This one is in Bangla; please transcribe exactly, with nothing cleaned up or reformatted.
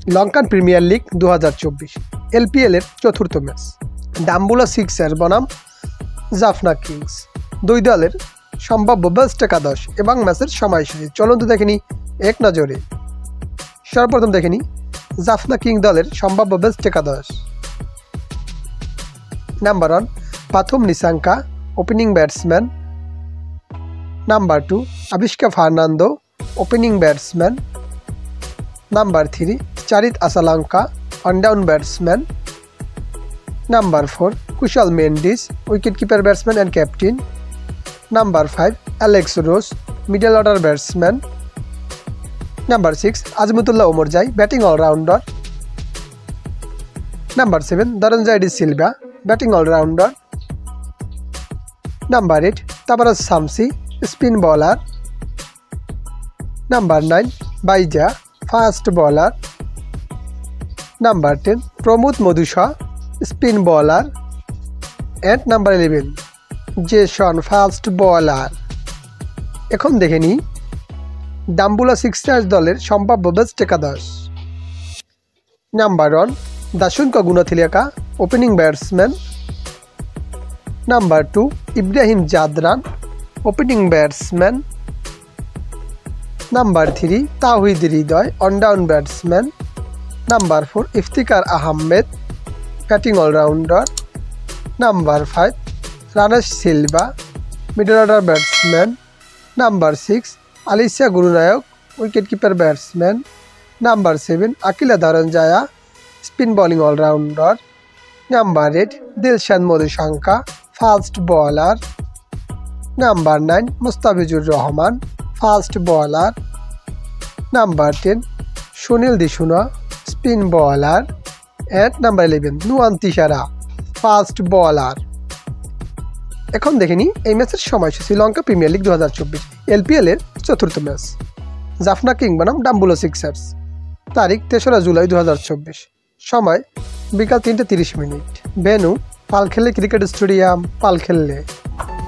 লঙ্কান প্রিমিয়ার লিগ দু হাজার চব্বিশ এলপিএল এর চতুর্থ ম্যাচ ডাম্বুলা সিক্সার বনাম জাফনা কিংস দুই দলের সম্ভাব্য বেস্ট একাদশ এবং ম্যাচের সময়সূচি চলুন তো দেখে নিই এক নজরে। সর্বপ্রথম দেখে নিই জাফনা কিং দলের সম্ভাব্য বেস্ট একাদশ। Number one Pathum Nissanka opening batsman. Number two Avishka Fernando opening batsman. Number three Charith Asalanka one down batsman. Number four Kusal Mendis wicket keeper batsman and captain. Number five Alex Rose middle order batsman. Number six Azmatullah Omarzai batting all rounder. Number seven Dhananjaya de Silva batting all rounder. Number eight Tabraiz Shamsi spin bowler. Number nine বাইজা fast bowler. Number ten Pramod Madushan spin bowler. And number eleven Jason fast bowler. এখন দেখে নিই ডাম্বুলা সিক্সার্স দলের সম্ভাব্য বেস্ট একাদশ। Number one Danushka Gunathilaka opening batsman. Number two Ibrahim Zadran opening batsman. Number three Towhid Hridoy one down batsman. Number four Iftikhar Ahmed batting all rounder. Number five Ranesh Silva middle order batsman. Number six আলিসিয়া গুরুনায়ক wicket keeper batsman. Number seven Akila Dananjaya spin bowling all rounder. Number eight Dilshan Madushanka fast bowler. Number nine Mustafizur Rahman fast bowler. Number ten Sunil দিশুনা spin bowler. And number eleven Nuwan Thushara fast bowler. এখন দেখে নিই এই ম্যাচের সময়সূচি। শ্রীলঙ্কা প্রিমিয়ার লিগ দু হাজার চব্বিশ এলপিএল এর চতুর্থ ম্যাচ জাফনা কিং বনাম ডাম্বুলা সিক্সার্স। তারিখ তেসরা জুলাই দু হাজার চব্বিশ। সময় বিকাল তিনটে তিরিশ minute. Venue Pallekele cricket stadium পালখেল্লে।